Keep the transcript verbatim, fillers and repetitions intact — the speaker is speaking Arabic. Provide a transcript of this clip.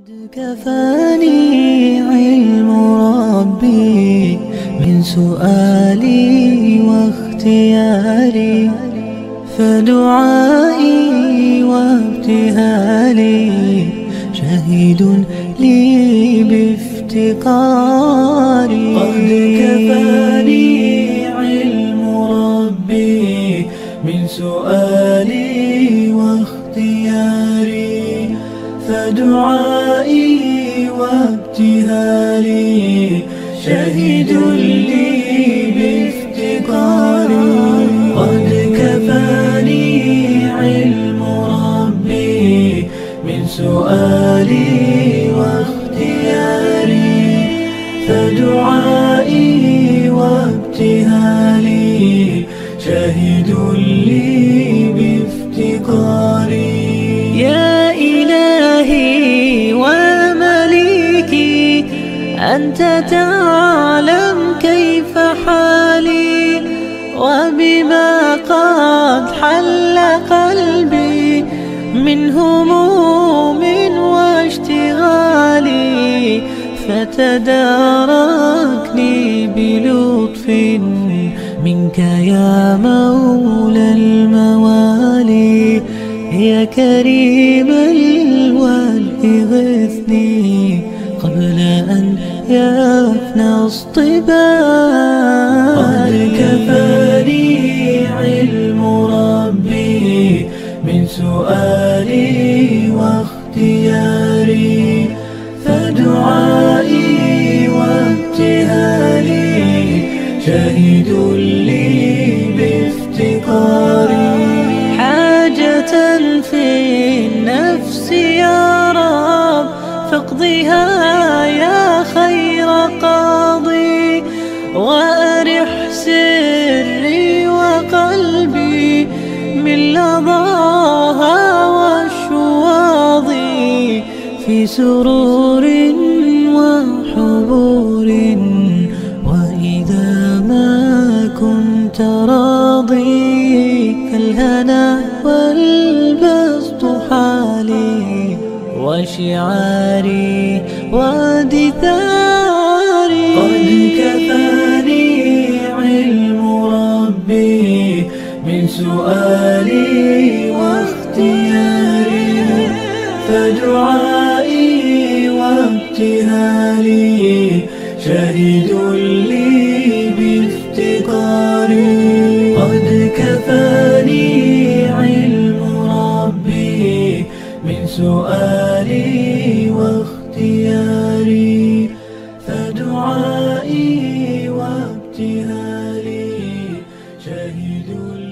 قد كفاني علم ربي من سؤالي واختياري، فدعائي وابتهالي شهيد لي بافتقاري. قد كفاني علم ربي من سؤالي واختياري، فدعائي وابتهالي شهيد لي بافتقاري. قد كفاني علم ربي من سؤالي واختياري، فدعائي وابتهالي شهيد لي بافتقاري. يا إلهي ومليكي أنت تعلم كيف حالي، وبما قد حل قلبي من هموم واشتغالي، فتداركني بلطف منك يا مولى الموالي. يا كريم الوالي غثني قبل أن يفنى اصطباري. قد كفاني علم ربي من سؤالي واختياري، فدعائي وابتهالي شهيد لي بافتقاري. حاجة في النفس يا رب فاقضها يا خير قاضي، وأرح سري وقلبي من لظاها والشواظي، في سرور وحبور وإذا ما كنت راضي، فالهنا والبسط حالي وشعاري ودثاري. قد كفاني علم ربي من سؤالي واختياري، فدعائي وابتهالي شهيد لي بافتقاري. قد كفاني علم ربي من سؤالي واختياري، فدعائي وابتهالي شهيد